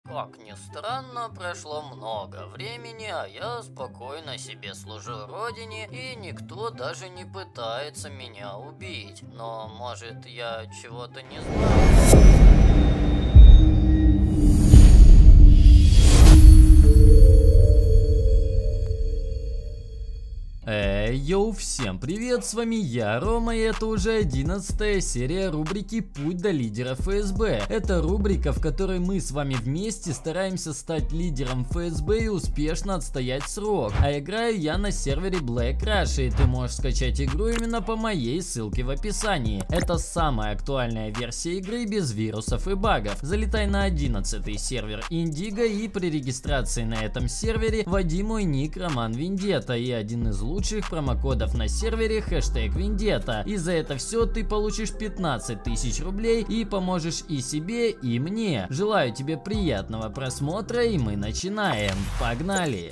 Как ни странно, прошло много времени, а я спокойно себе служу родине, и никто даже не пытается меня убить. Но, может, я чего-то не знаю? Йоу, всем привет, с вами я, Рома, и это уже 11-я серия рубрики «Путь до лидера ФСБ». Это рубрика, в которой мы с вами вместе стараемся стать лидером ФСБ и успешно отстоять срок. А играю я на сервере Black Rush, и ты можешь скачать игру именно по моей ссылке в описании. Это самая актуальная версия игры без вирусов и багов. Залетай на 11-й сервер Индиго, и при регистрации на этом сервере вводи мой ник Роман Вендетта и один из лучших промокодов на сервере хэштег Вендетта. И за это все ты получишь 15 тысяч рублей и поможешь и себе, и мне. Желаю тебе приятного просмотра, и мы начинаем. Погнали!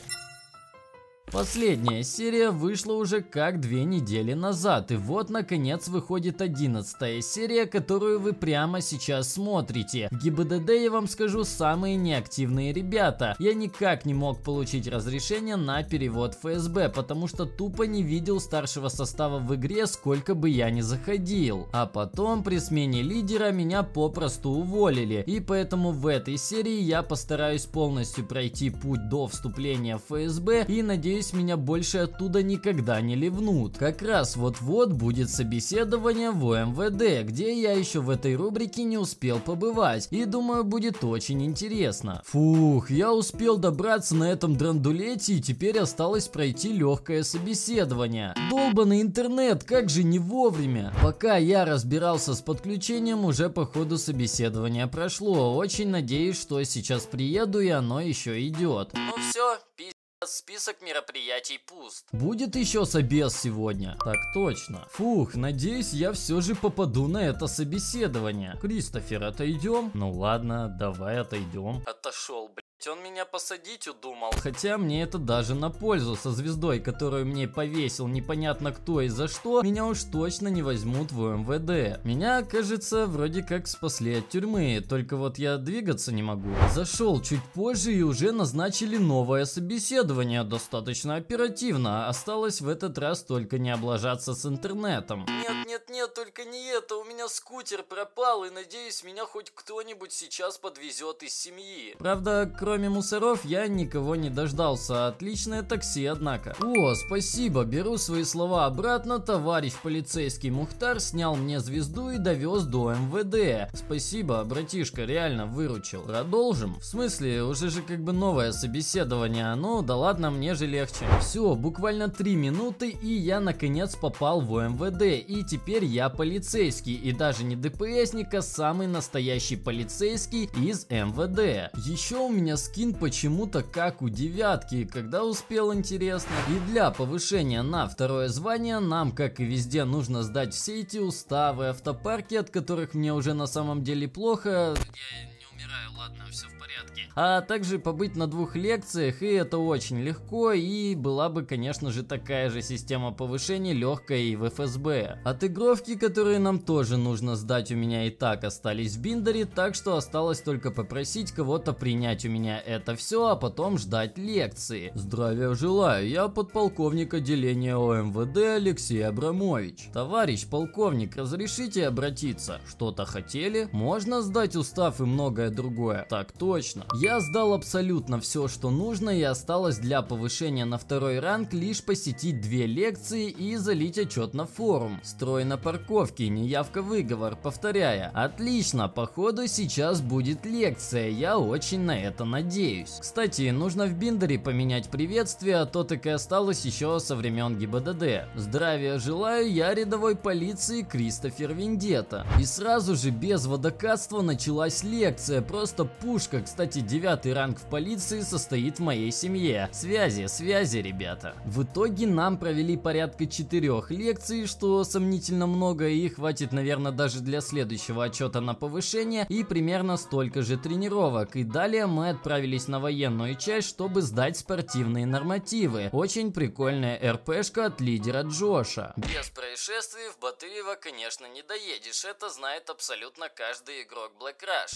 Последняя серия вышла уже как 2 недели назад, и вот наконец выходит 11-я серия, которую вы прямо сейчас смотрите. В ГИБДД, я вам скажу, самые неактивные ребята. Я никак не мог получить разрешение на перевод ФСБ, потому что тупо не видел старшего состава в игре, сколько бы я ни заходил. А потом при смене лидера меня попросту уволили, и поэтому в этой серии я постараюсь полностью пройти путь до вступления в ФСБ, и надеюсь, меня больше оттуда никогда не ливнут. Как раз вот-вот будет собеседование в УМВД, где я еще в этой рубрике не успел побывать, и думаю, будет очень интересно. Фух, я успел добраться на этом драндулете, и теперь осталось пройти легкое собеседование. Долбаный интернет, как же не вовремя. Пока я разбирался с подключением, уже по ходу собеседования прошло. Очень надеюсь, что сейчас приеду, и оно еще идет. Ну все, список мероприятий пуст. Будет еще собес сегодня. Так точно. Фух, надеюсь, я все же попаду на это собеседование. Кристофер, отойдем? Ну ладно, давай отойдем. Отошел, блять, он меня посадить удумал. Хотя мне это даже на пользу. Со звездой, которую мне повесил непонятно кто и за что, меня уж точно не возьмут в МВД. Меня, кажется, вроде как спасли от тюрьмы, только вот я двигаться не могу. Зашел чуть позже, и уже назначили новое собеседование, достаточно оперативно. Осталось в этот раз только не облажаться с интернетом. Нет, только не это. У меня скутер пропал, и надеюсь, меня хоть кто-нибудь сейчас подвезет из семьи. Правда, кроме мусоров, я никого не дождался. Отличное такси, однако. О, спасибо, беру свои слова обратно. Товарищ полицейский Мухтар снял мне звезду и довез до МВД. Спасибо, братишка, реально выручил. Продолжим? В смысле, уже же как бы новое собеседование. Ну, да ладно, мне же легче. Все, буквально 3 минуты, и я наконец попал в МВД. И теперь я полицейский. И даже не ДПСник, а самый настоящий полицейский из МВД. Еще у меня скин почему-то как у девятки. Когда успел, интересно. И для повышения на 2-е звание нам, как и везде, нужно сдать все эти уставы, автопарки, от которых мне уже на самом деле плохо. Я не умираю, ладно, все в порядке. А также побыть на 2 лекциях, и это очень легко, и была бы, конечно же, такая же система повышения легкая и в ФСБ. Отыгровки, которые нам тоже нужно сдать, у меня и так остались в биндере, так что осталось только попросить кого-то принять у меня это все, а потом ждать лекции. Здравия желаю, я подполковник отделения ОМВД Алексей Абрамович. Товарищ полковник, разрешите обратиться? Что-то хотели? Можно сдать устав и многое другое? Так точно. Я сдал абсолютно все, что нужно, и осталось для повышения на 2-й ранг лишь посетить 2 лекции и залить отчет на форум. Строй на парковке, неявка выговор, повторяя. Отлично, походу сейчас будет лекция, я очень на это надеюсь. Кстати, нужно в биндере поменять приветствие, а то так и осталось еще со времен ГИБДД. Здравия желаю, я рядовой полиции Кристофер Вендетта. И сразу же без водокатства началась лекция, просто пушка. Кстати, 9-й ранг в полиции состоит в моей семье. Связи, ребята. В итоге нам провели порядка 4 лекций, что сомнительно много, и хватит, наверное, даже для следующего отчета на повышение, и примерно столько же тренировок. И далее мы отправились на военную часть, чтобы сдать спортивные нормативы. Очень прикольная РПшка от лидера Джоша. Без происшествий в Батырево, конечно, не доедешь. Это знает абсолютно каждый игрок Black Rush. Но при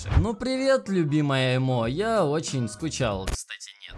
Привет, любимая эмо, я очень скучал. Кстати, нет.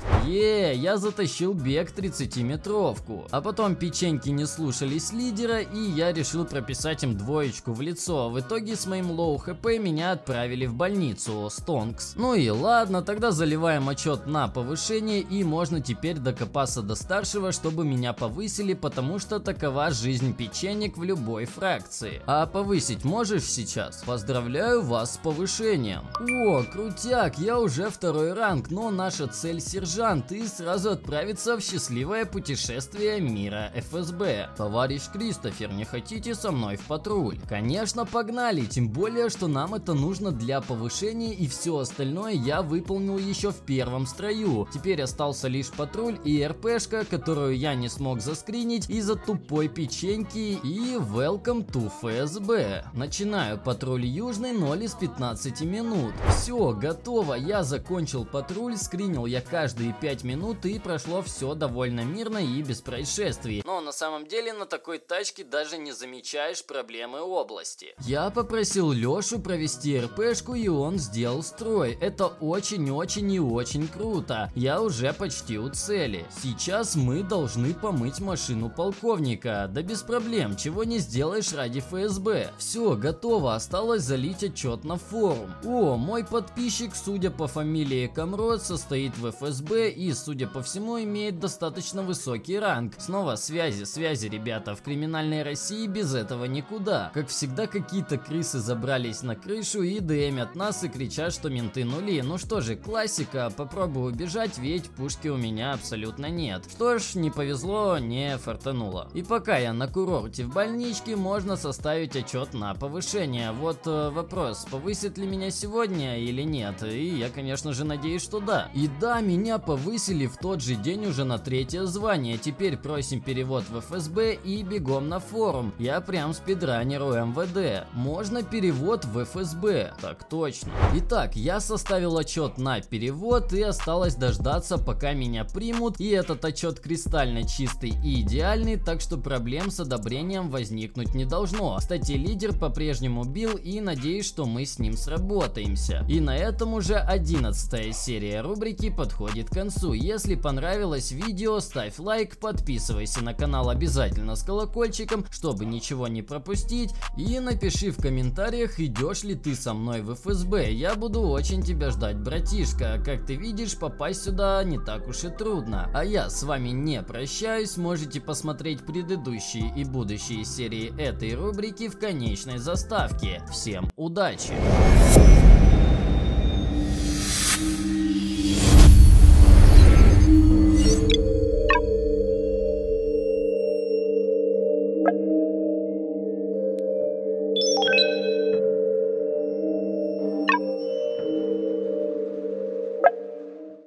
Я затащил бег 30-метровку. А потом печеньки не слушались лидера, и я решил прописать им двоечку в лицо. В итоге с моим лоу хп меня отправили в больницу, Стонкс. Ну и ладно, тогда заливаем отчет на повышение, и можно теперь докопаться до старшего, чтобы меня повысили, потому что такова жизнь печенек в любой фракции. А повысить можешь сейчас? Поздравляю вас с повышением. О, крутяк, я уже 2-й ранг, но наша цель сержант, и сразу отправиться в счастливое путешествие мира ФСБ. Товарищ Кристофер, не хотите со мной в патруль? Конечно, погнали, тем более, что нам это нужно для повышения, и все остальное я выполнил еще в 1-м строю. Теперь остался лишь патруль и РПшка, которую я не смог заскринить из-за тупой печеньки, и welcome to ФСБ. Начинаю патруль южный 0 из 15 минут. Все, готово, я закончил патруль, скринил я каждые 5 минут, и прошло все довольно мирно и без происшествий. Но на самом деле на такой тачке даже не замечаешь проблемы области. Я попросил Лешу провести РПшку, и он сделал строй. Это очень-очень и очень круто. Я уже почти у цели. Сейчас мы должны помыть машину полковника. Да без проблем, чего не сделаешь ради ФСБ. Все, готово, осталось залить отчет на форум. О, мой подписчик, судя по фамилии Камрод, состоит в ФСБ и, судя по всему, имеет достаточно высокий ранг. Снова связи, ребята, в криминальной России без этого никуда. Как всегда, какие-то крысы забрались на крышу и ДМят нас и кричат, что менты нули. Ну что же, классика, попробую убежать, ведь пушки у меня абсолютно нет. Что ж, не повезло, не фартануло. И пока я на курорте в больничке, можно составить отчет на повышение. Вот вопрос, повысит ли меня сегодня или нет? И я, конечно же, надеюсь, что да. И да, меня повысили в тот же день уже на 3-е звание. Теперь просим перевод в ФСБ и бегом на форум. Я прям спидранеру МВД. Можно перевод в ФСБ. Так точно. Итак, я составил отчет на перевод, и осталось дождаться, пока меня примут. И этот отчет кристально чистый и идеальный, так что проблем с одобрением возникнуть не должно. Кстати, лидер по-прежнему бил, и надеюсь, что мы с ним сработаемся. И на этом уже 11-я серия рубрики подходит к концу. Если понравилось видео, ставь лайк, подписывайся на канал обязательно с колокольчиком, чтобы ничего не пропустить, и напиши в комментариях, идешь ли ты со мной в ФСБ. Я буду очень тебя ждать, братишка. Как ты видишь, попасть сюда не так уж и трудно. А я с вами не прощаюсь, можете посмотреть предыдущие и будущие серии этой рубрики в конечной заставке. Всем удачи!